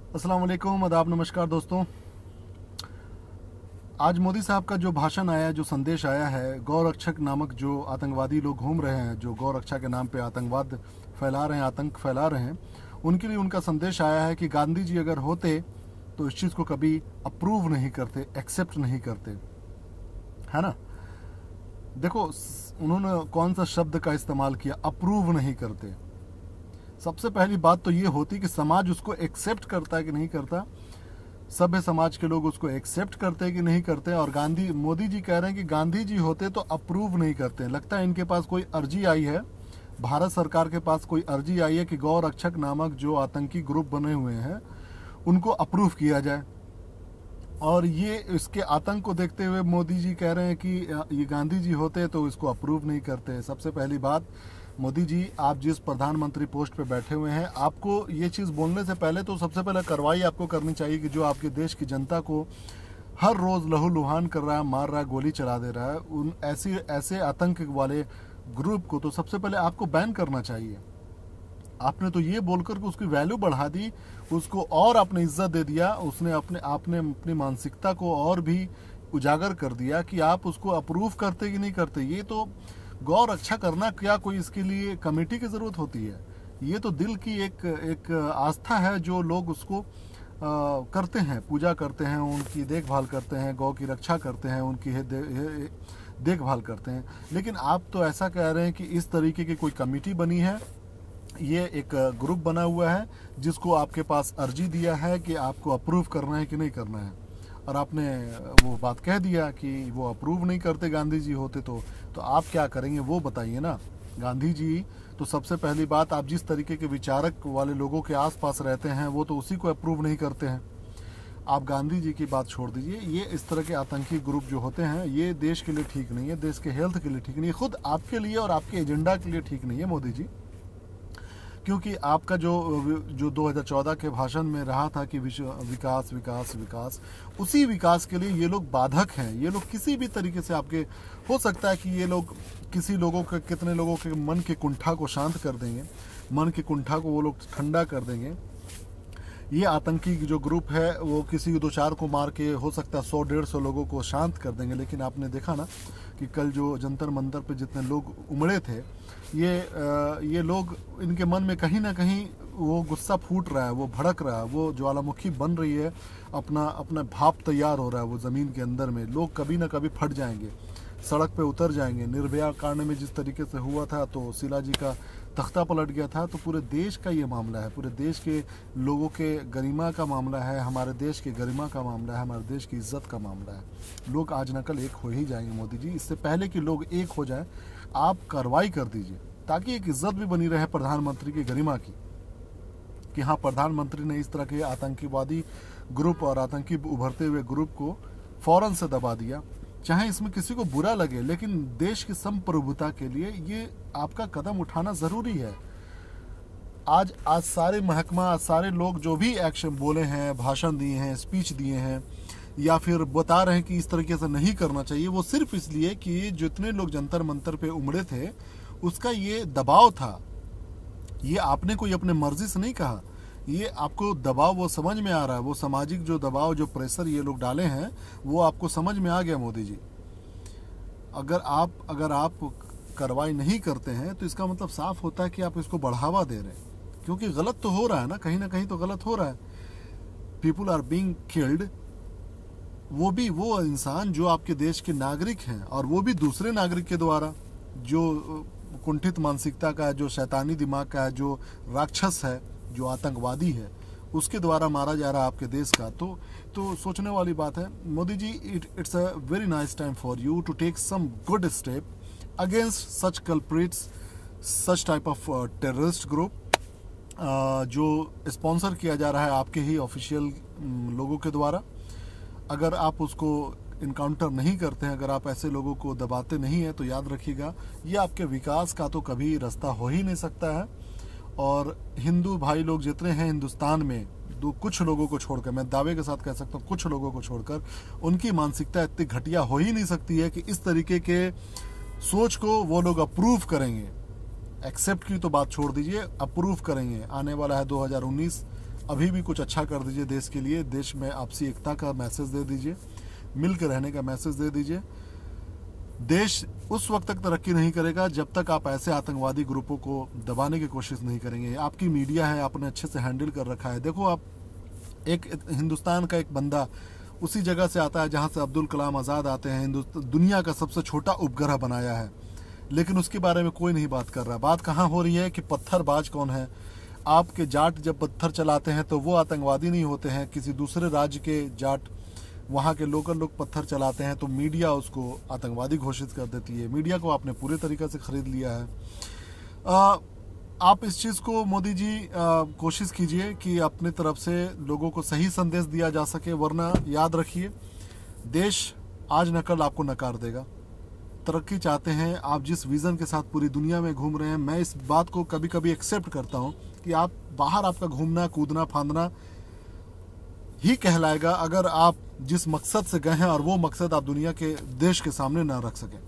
अस्सलाम वालेकुम, आदाब, नमस्कार दोस्तों। आज मोदी साहब का जो भाषण आया, जो संदेश आया है, गौ रक्षक नामक जो आतंकवादी लोग घूम रहे हैं, जो गौ रक्षा के नाम पे आतंकवाद फैला रहे हैं, आतंक फैला रहे हैं, उनके लिए उनका संदेश आया है कि गांधी जी अगर होते तो इस चीज़ को कभी अप्रूव नहीं करते, एक्सेप्ट नहीं करते, है ना। देखो उन्होंने कौन सा शब्द का इस्तेमाल किया, अप्रूव नहीं करते। सबसे पहली बात तो ये होती कि समाज उसको एक्सेप्ट करता है कि नहीं करता, सभ्य समाज के लोग उसको एक्सेप्ट करते हैं कि नहीं करते। और मोदी जी कह रहे हैं कि गांधी जी होते तो अप्रूव नहीं करते। लगता है इनके पास कोई अर्जी आई है, भारत सरकार के पास कोई अर्जी आई है कि गौ रक्षक नामक जो आतंकी ग्रुप बने हुए हैं उनको अप्रूव किया जाए। और ये इसके आतंक को देखते हुए मोदी जी कह रहे हैं कि ये गांधी जी होते तो इसको अप्रूव नहीं करते। सबसे पहली बात, मोदी जी आप जिस प्रधानमंत्री पोस्ट पे बैठे हुए हैं, आपको ये चीज़ बोलने से पहले तो सबसे पहले कार्रवाई आपको करनी चाहिए कि जो आपके देश की जनता को हर रोज़ लहूलुहान कर रहा है, मार रहा है, गोली चला दे रहा है, उन ऐसे आतंक वाले ग्रुप को तो सबसे पहले आपको बैन करना चाहिए। आपने तो ये बोलकर के उसकी वैल्यू बढ़ा दी, उसको और आपने इज्जत दे दिया, आपने अपनी मानसिकता को और भी उजागर कर दिया कि आप उसको अप्रूव करते कि नहीं करते। ये तो गौ रक्षा करना क्या कोई इसके लिए कमेटी की ज़रूरत होती है? ये तो दिल की एक आस्था है जो लोग उसको करते हैं, पूजा करते हैं, उनकी देखभाल करते हैं, गौ की रक्षा करते हैं, उनकी देखभाल करते हैं। लेकिन आप तो ऐसा कह रहे हैं कि इस तरीके की कोई कमेटी बनी है, ये एक ग्रुप बना हुआ है जिसको आपके पास अर्जी दिया है कि आपको अप्रूव करना है कि नहीं करना है, और आपने वो बात कह दिया कि वो अप्रूव नहीं करते गांधी जी होते तो आप क्या करेंगे वो बताइए ना। गांधी जी तो सबसे पहली बात, आप जिस तरीके के विचारक वाले लोगों के आसपास रहते हैं वो तो उसी को अप्रूव नहीं करते हैं। आप गांधी जी की बात छोड़ दीजिए, ये इस तरह के आतंकी ग्रुप जो होते हैं ये देश के लिए ठीक नहीं है, देश के हेल्थ के लिए ठीक नहीं है, खुद आपके लिए और आपके एजेंडा के लिए ठीक नहीं है मोदी जी। क्योंकि आपका जो 2014 के भाषण में रहा था कि विकास विकास विकास, उसी विकास के लिए ये लोग बाधक हैं। ये लोग किसी भी तरीके से आपके, हो सकता है कि ये लोग कितने लोगों के मन की कुंठा को शांत कर देंगे, मन की कुंठा को वो लोग ठंडा कर देंगे। ये आतंकी जो ग्रुप है वो किसी दो चार को मार के हो सकता है 100-150 लोगों को शांत कर देंगे। लेकिन आपने देखा ना कि कल जो जंतर मंतर पे जितने लोग उमड़े थे, ये लोग, इनके मन में कहीं ना कहीं वो गुस्सा फूट रहा है, वो भड़क रहा है, वो ज्वालामुखी बन रही है, अपना भाप तैयार हो रहा है वो ज़मीन के अंदर में। लोग कभी ना कभी फट जाएंगे, सड़क पे उतर जाएंगे। निर्भया कांड में जिस तरीके से हुआ था तो शीला जी का तख्ता पलट गया था, तो पूरे देश का ये मामला है, पूरे देश के लोगों के गरिमा का मामला है, हमारे देश के गरिमा का मामला है, हमारे देश की इज्जत का मामला है। लोग आज न कल एक हो ही जाएंगे मोदी जी। इससे पहले कि लोग एक हो जाए, आप कार्रवाई कर दीजिए ताकि एक इज्जत भी बनी रहे प्रधानमंत्री की गरिमा की, कि हाँ प्रधानमंत्री ने इस तरह के आतंकवादी ग्रुप और आतंकी उभरते हुए ग्रुप को फौरन से दबा दिया। चाहे इसमें किसी को बुरा लगे, लेकिन देश की संप्रभुता के लिए ये आपका कदम उठाना ज़रूरी है। आज सारे महकमा, आज सारे लोग जो भी एक्शन बोले हैं, भाषण दिए हैं, स्पीच दिए हैं, या फिर बता रहे हैं कि इस तरीके से नहीं करना चाहिए, वो सिर्फ इसलिए कि जितने लोग जंतर मंतर पे उमड़े थे उसका ये दबाव था। ये आपने कोई अपने मर्जी से नहीं कहा, ये आपको दबाव वो समझ में आ रहा है, वो सामाजिक जो दबाव, जो प्रेशर ये लोग डाले हैं वो आपको समझ में आ गया मोदी जी। अगर आप कार्रवाई नहीं करते हैं तो इसका मतलब साफ होता है कि आप इसको बढ़ावा दे रहे हैं, क्योंकि गलत तो हो रहा है ना कहीं तो गलत हो रहा है। पीपुल आर बीइंग किल्ड, वो इंसान जो आपके देश के नागरिक हैं, और वो भी दूसरे नागरिक के द्वारा, जो कुंठित मानसिकता का है, जो शैतानी दिमाग का है, जो राक्षस है, जो आतंकवादी है, उसके द्वारा मारा जा रहा है आपके देश का। तो सोचने वाली बात है Modi ji. It's a very nice time for you to take some good step against such culprits, such type of terrorist group जो स्पॉन्सर किया जा रहा है आपके ही ऑफिशियल लोगों के द्वारा। अगर आप उसको इनकाउंटर नहीं करते हैं, अगर आप ऐसे लोगों को दबाते नहीं हैं, तो याद रखिएगा ये आपके विकास का तो कभी रास्ता हो ही नहीं सकता है। और हिंदू भाई लोग जितने हैं हिंदुस्तान में, कुछ लोगों को छोड़कर, मैं दावे के साथ कह सकता हूँ कुछ लोगों को छोड़कर, उनकी मानसिकता इतनी घटिया हो ही नहीं सकती है कि इस तरीके के सोच को वो लोग अप्रूव करेंगे। एक्सेप्ट की तो बात छोड़ दीजिए, अप्रूव करेंगे। आने वाला है 2019, अभी भी कुछ अच्छा कर दीजिए देश के लिए, देश में आपसी एकता का मैसेज दे दीजिए, मिलकर रहने का मैसेज दे दीजिए। देश उस वक्त तक तरक्की नहीं करेगा जब तक आप ऐसे आतंकवादी ग्रुपों को दबाने की कोशिश नहीं करेंगे। आपकी मीडिया है, आपने अच्छे से हैंडल कर रखा है। देखो, आप एक हिंदुस्तान का एक बंदा उसी जगह से आता है जहां से अब्दुल कलाम आज़ाद आते हैं, दुनिया का सबसे छोटा उपग्रह बनाया है, लेकिन उसके बारे में कोई नहीं बात कर रहा। बात कहाँ हो रही है कि पत्थरबाज कौन है। आपके जाट जब पत्थर चलाते हैं तो वो आतंकवादी नहीं होते हैं, किसी दूसरे राज्य के जाट, वहाँ के लोकल लोग पत्थर चलाते हैं तो मीडिया उसको आतंकवादी घोषित कर देती है। मीडिया को आपने पूरे तरीके से खरीद लिया है। आप इस चीज़ को मोदी जी कोशिश कीजिए कि अपने तरफ से लोगों को सही संदेश दिया जा सके, वरना याद रखिए देश आज न कल आपको नकार देगा। तरक्की चाहते हैं आप, जिस विज़न के साथ पूरी दुनिया में घूम रहे हैं, मैं इस बात को कभी कभी एक्सेप्ट करता हूं कि आप बाहर आपका घूमना कूदना फांदना ही कहलाएगा अगर आप जिस मकसद से गए हैं और वो मकसद आप दुनिया के देश के सामने ना रख सकें।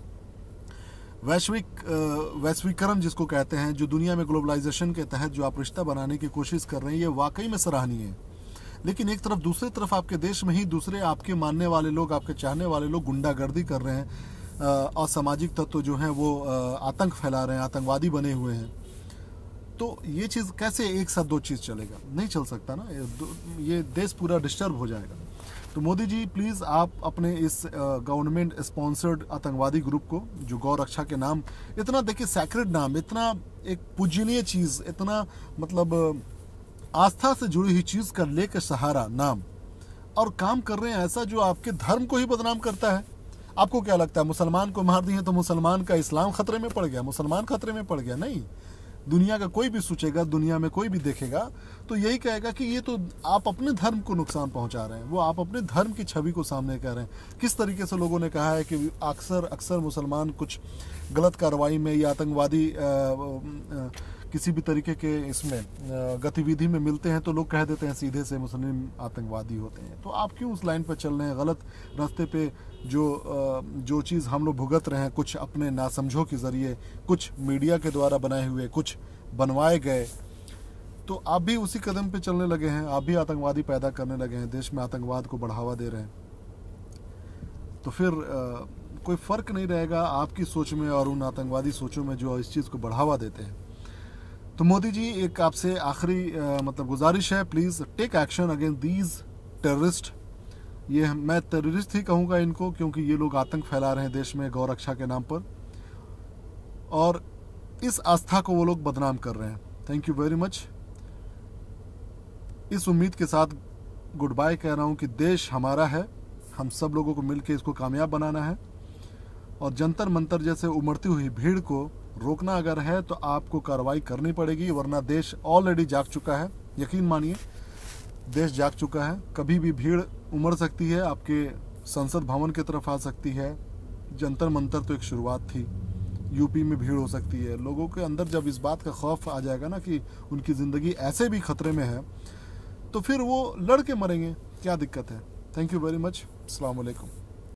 वैश्वीकरण जिसको कहते हैं, जो दुनिया में ग्लोबलाइजेशन के तहत जो आप रिश्ता बनाने की कोशिश कर रहे हैं, ये वाकई में सराहनीय है। लेकिन एक तरफ दूसरी तरफ आपके देश में ही दूसरे आपके मानने वाले लोग, आपके चाहने वाले लोग गुंडागर्दी कर रहे हैं, असामाजिक तत्व जो हैं वो आतंक फैला रहे हैं, आतंकवादी बने हुए हैं। तो ये चीज़ कैसे एक साथ दो चीज़ चलेगा? नहीं चल सकता ना, ये देश पूरा डिस्टर्ब हो जाएगा। तो मोदी जी प्लीज़ आप अपने इस गवर्नमेंट स्पॉन्सर्ड आतंकवादी ग्रुप को, जो गौ रक्षा के नाम, इतना देखिए सैक्रेड नाम, इतना एक पूजनीय चीज़, इतना मतलब आस्था से जुड़ी हुई चीज़ का लेकर सहारा नाम, और काम कर रहे हैं ऐसा जो आपके धर्म को ही बदनाम करता है। आपको क्या लगता है मुसलमान को मार दिए तो मुसलमान का इस्लाम खतरे में पड़ गया, मुसलमान खतरे में पड़ गया? नहीं। दुनिया का कोई भी सोचेगा, दुनिया में कोई भी देखेगा तो यही कहेगा कि ये तो आप अपने धर्म को नुकसान पहुंचा रहे हैं, वो आप अपने धर्म की छवि को सामने कह रहे हैं। किस तरीके से लोगों ने कहा है कि अक्सर मुसलमान कुछ गलत कार्रवाई में या आतंकवादी किसी भी तरीके के इसमें गतिविधि में मिलते हैं तो लोग कह देते हैं सीधे से मुस्लिम आतंकवादी होते हैं। तो आप क्यों उस लाइन पर चल रहे हैं? गलत रास्ते पे जो चीज़ हम लोग भुगत रहे हैं, कुछ अपने नासमझों के ज़रिए, कुछ मीडिया के द्वारा बनाए हुए, कुछ बनवाए गए, तो आप भी उसी कदम पे चलने लगे हैं। आप भी आतंकवादी पैदा करने लगे हैं, देश में आतंकवाद को बढ़ावा दे रहे हैं। तो फिर कोई फ़र्क नहीं रहेगा आपकी सोच में और उन आतंकवादी सोचों में जो इस चीज़ को बढ़ावा देते हैं। तो मोदी जी, एक आपसे आखिरी मतलब गुजारिश है, please take action against these terrorist. ये मैं टेररिस्ट ही कहूँगा इनको, क्योंकि ये लोग आतंक फैला रहे हैं देश में गौ रक्षा के नाम पर, और इस आस्था को वो लोग बदनाम कर रहे हैं। Thank you very much. इस उम्मीद के साथ गुड बाय कह रहा हूँ कि देश हमारा है, हम सब लोगों को मिलकर इसको कामयाब बनाना है, और जंतर मंतर जैसे उमड़ती हुई भीड़ को रोकना अगर है तो आपको कार्रवाई करनी पड़ेगी, वरना देश ऑलरेडी जाग चुका है। यकीन मानिए, देश जाग चुका है। कभी भी भीड़ उमड़ सकती है, आपके संसद भवन की तरफ आ सकती है। जंतर मंतर तो एक शुरुआत थी, यूपी में भीड़ हो सकती है। लोगों के अंदर जब इस बात का खौफ आ जाएगा ना कि उनकी ज़िंदगी ऐसे भी खतरे में है, तो फिर वो लड़ के मरेंगे। क्या दिक्कत है? Thank you very much. अस्सलाम वालेकुम।